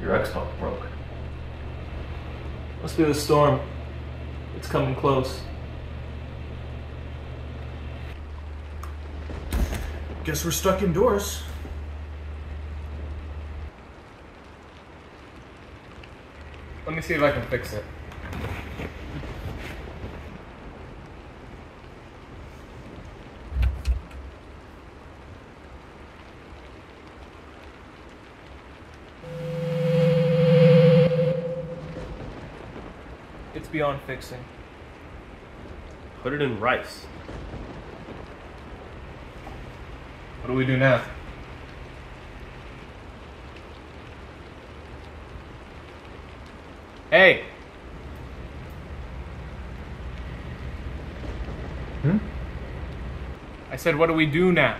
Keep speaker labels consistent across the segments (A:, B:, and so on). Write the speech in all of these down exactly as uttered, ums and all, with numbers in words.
A: Your X-Bok broke. Must be the storm. It's coming close.
B: Guess we're stuck indoors.
A: Let me see if I can fix it. It's beyond fixing.
C: Put it in rice.
A: What do we do now? Hey!
B: Hmm?
A: I said, what do we do now?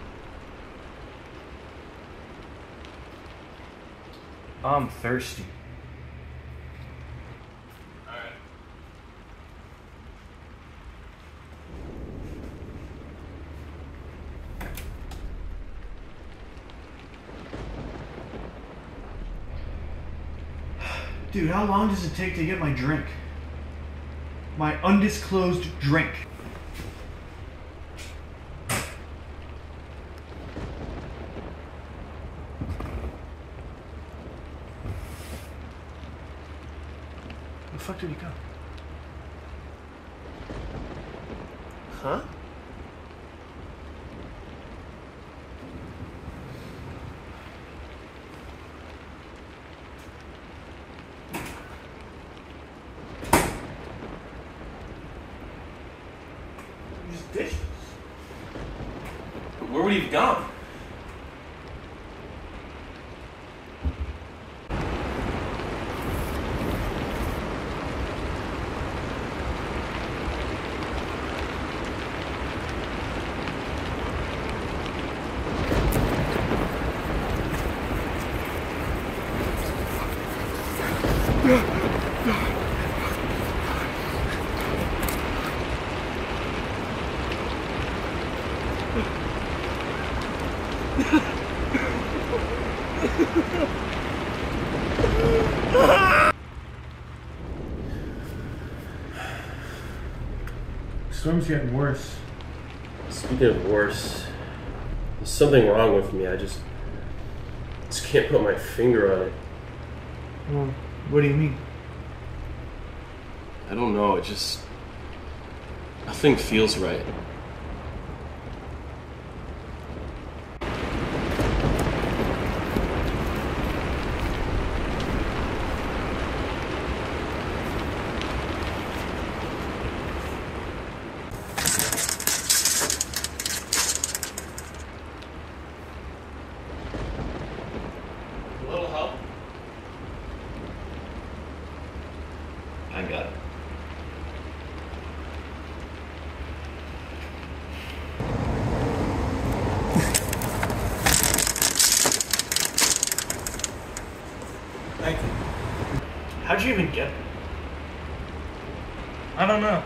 B: I'm thirsty.
A: Alright.
B: Dude, how long does it take to get my drink? My undisclosed drink. Where the fuck did he go?
C: Huh?
B: These dishes.
C: Where would he have gone?
B: Storm's getting worse.
C: Speaking of worse, there's something wrong with me. I just, just can't put my finger on it.
B: Well, what do you mean?
C: I don't know. It just, nothing feels right. A little help? I got it.
B: Thank you. How'd you even get it?
A: I don't know.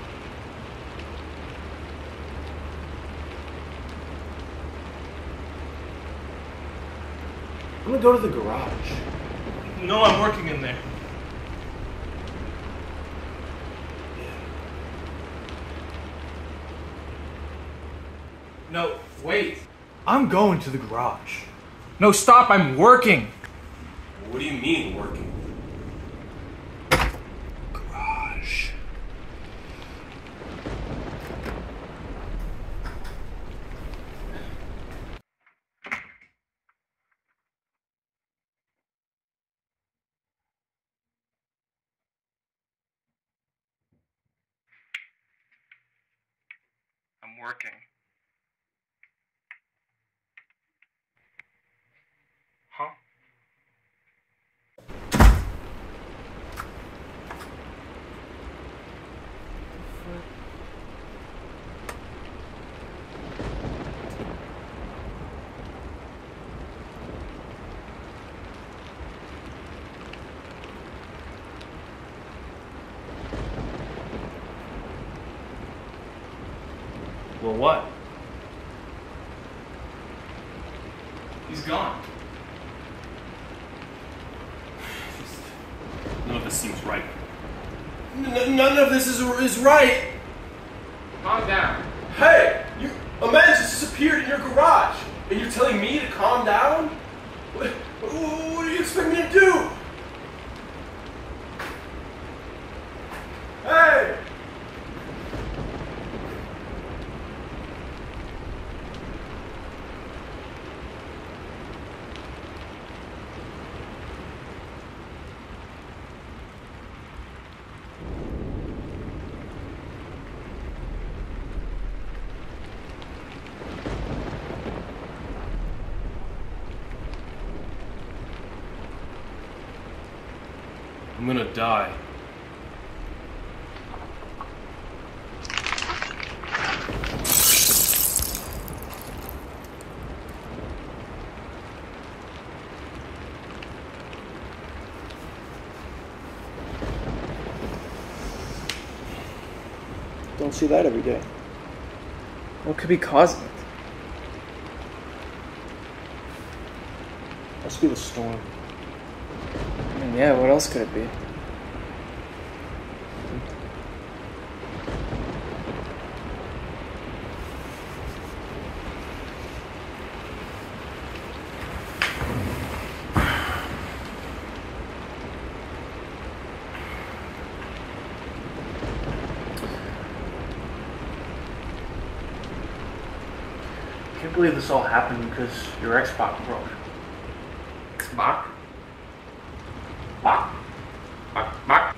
B: I'm gonna go to the garage.
A: No, I'm working in there. No, wait.
B: I'm going to the garage.
A: No, stop, I'm working.
C: What do you mean, working?
B: Garage.
A: I'm working. Huh?
C: Well, what?
A: He's gone. this seems right.
C: N none of this is, is right.
A: Calm down.
C: Hey, you, a man just disappeared in your garage, and you're telling me to calm down? What, what do you expect me to do? Hey!
A: I'm gonna die.
D: Don't see that every day. What could be causing it? Must be the storm. I mean, yeah, what else could it be?
B: I can't believe this all happened because your X-Bok broke.
A: X-Bok? Bok? Bok? Bok?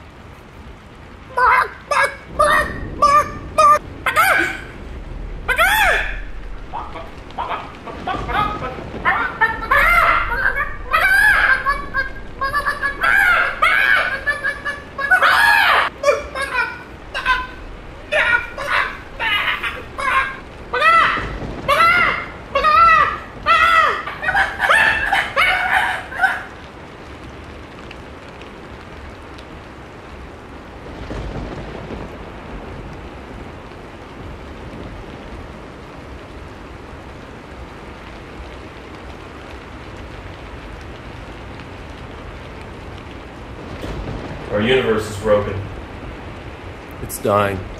C: Our universe is broken.
A: It's dying.